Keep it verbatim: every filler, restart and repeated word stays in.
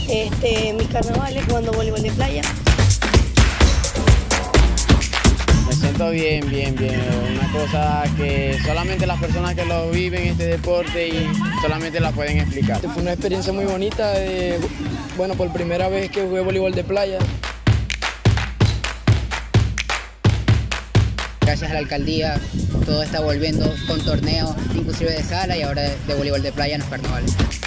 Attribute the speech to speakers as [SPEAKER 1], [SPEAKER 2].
[SPEAKER 1] este, mis carnavales jugando voleibol de playa.
[SPEAKER 2] Me siento bien, bien, bien. Una cosa que solamente las personas que lo viven este deporte y solamente la pueden explicar.
[SPEAKER 3] Fue una experiencia muy bonita, de, bueno, por primera vez que jugué voleibol de playa.
[SPEAKER 4] Gracias a la alcaldía, todo está volviendo con torneos, inclusive de sala y ahora de voleibol de playa en los carnavales.